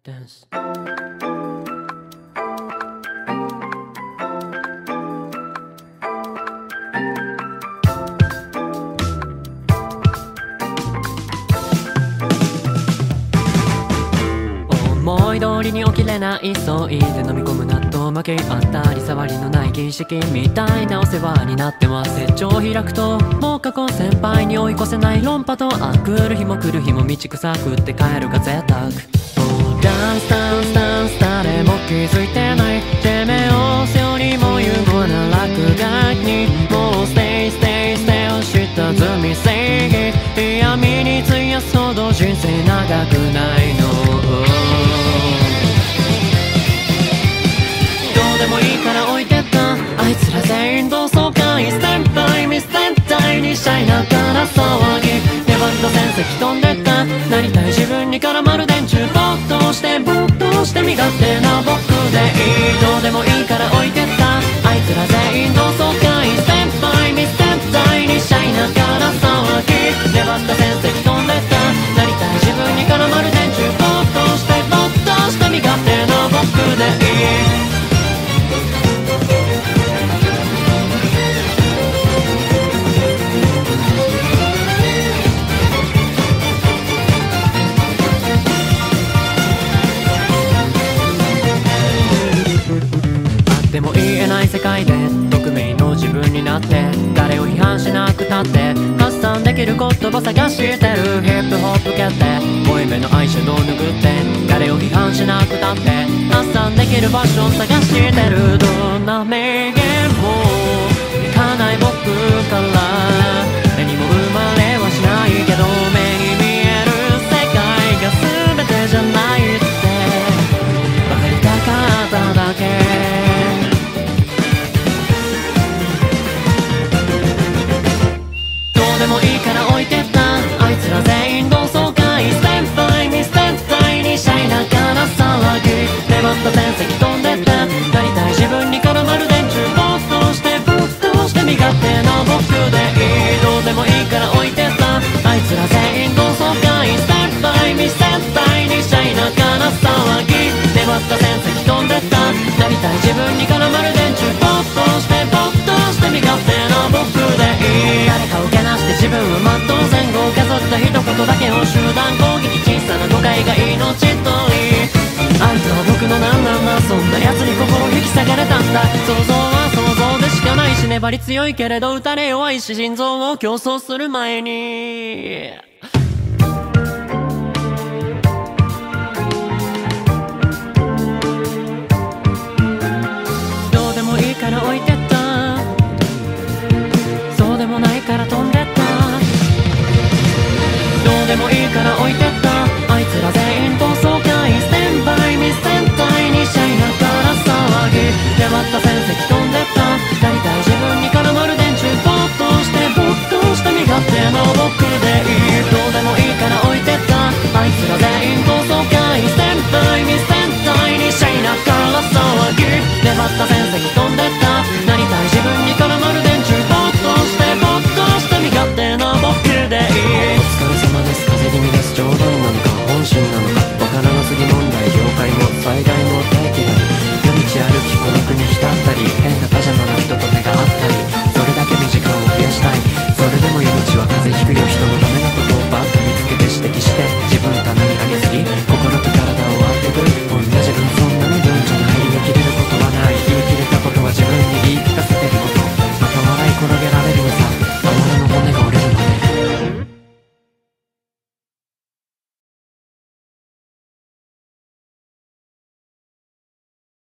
Dance。思い通りに起きれない急いで飲み込む納豆巻きあったり障りのない儀式みたいなお世話になってます。手帳開くともう過去先輩に追い越せない論破と来る日も来る日も道草食って帰るが贅沢。ダンスダンスダンス誰も気づいてないてめえを背負いも言うもな落書きにもうステイステイステイをした積み正義嫌味に費やすほど人生長くないの。どうでもいいから置いてったあいつら全員同窓会スタンバイミス戦隊にシャイなから騒ぎ出番と戦績飛んでったなりたい自分に絡まる電柱没頭して身勝手な僕でいいどうでもいいから置いてったあいつら全員同窓会スタンバイミス戦隊にシャイなから騒ぎ出番と戦績飛んでったなりたい自分に絡まる電柱没頭して身勝手な僕でいいでも言えない世界で匿名の自分になって誰を批判しなくたって発散できる言葉探してるヒップホップ決定濃いめのアイシャドウ拭って誰を批判しなくたって発散できるファッション探してるどんな名言もいかない僕から目にも生まれはしないけど目に見える世界が全てじゃないって分かりたかっただけでもいいから置いてったあいつら全員同窓会スタンバイミス戦隊にシャイなから騒ぎ出番と戦績飛んでったなりたい自分に絡まる電柱没頭して身勝手な僕でいいどうでもいいから置いてったあいつら全員同窓会スタンバイミス戦隊にシャイなから騒ぎ出番と戦績飛んでったなりたい自分に絡まる電柱没頭して身勝手な僕でいい誰か受けな自分は全う前後数った一言だけを集団攻撃小さな誤解が命取りあいつは僕のなんなんだそんな奴に心引き裂かれたんだ想像は想像でしかないし粘り強いけれど打たれ弱いし心臓を競争する前に